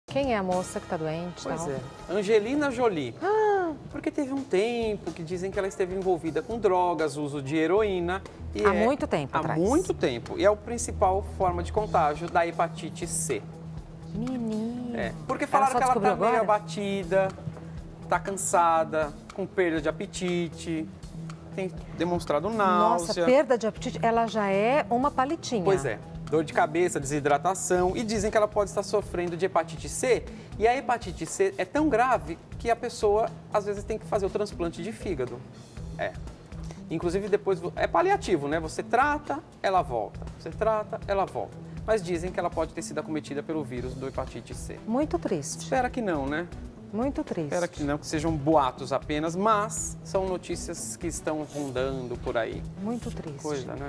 Quem é a moça que tá doente? Pois tal? é. Angelina Jolie. Ah, Porque teve um tempo que dizem que ela esteve envolvida com drogas, uso de heroína. E há muito tempo há atrás. muito tempo. E é a principal forma de contágio da hepatite C. Menina. É. Porque Ela falaram só que ela descobriu tá meio agora? abatida, tá cansada, com perda de apetite, tem demonstrado Nossa, náusea. perda de apetite, ela já é uma palitinha. Pois é. Dor de cabeça, desidratação e dizem que ela pode estar sofrendo de hepatite C. E a hepatite C é tão grave que a pessoa, às vezes, tem que fazer o transplante de fígado. É. Inclusive, depois, é paliativo, né? Você trata, ela volta. Você trata, ela volta. Mas dizem que ela pode ter sido acometida pelo vírus do hepatite C. Muito triste, Espera que não, né? muito triste. Espera que não, que sejam boatos apenas, mas são notícias que estão rondando por aí. Muito triste. Coisa, né?